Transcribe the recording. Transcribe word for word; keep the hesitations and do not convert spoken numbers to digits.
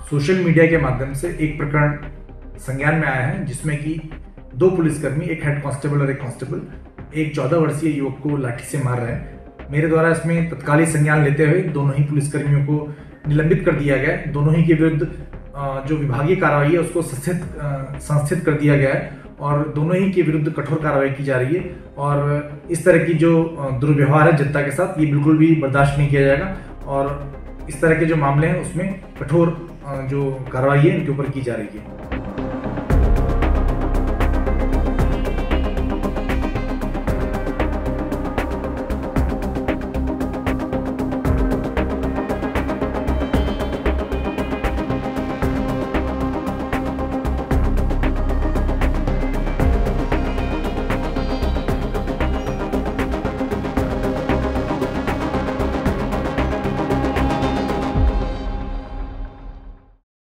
Social media के माध्यम से एक प्रकरण संज्ञान में आया है जिसमें कि दो पुलिसकर्मी, एक हेड कांस्टेबल और एक कांस्टेबल, एक चौदह वर्षीय युवक को लाठी से मार रहे हैं। मेरे द्वारा इसमें तत्कालीन संज्ञान लेते हुए दोनों ही पुलिसकर्मियों को निलंबित कर दिया गया है। दोनों ही के विरुद्ध जो विभागीय कार्रवाई है उसको संस्थित संस्थित कर दिया गया है और दोनों ही के विरुद्ध कठोर कार्रवाई की जा रही है। और इस तरह की जो दुर्व्यवहार है जनता के साथ, ये बिल्कुल भी बर्दाश्त नहीं किया जाएगा और इस तरह के जो मामले हैं उसमें कठोर जो कार्रवाई है इनके ऊपर की जा रही है।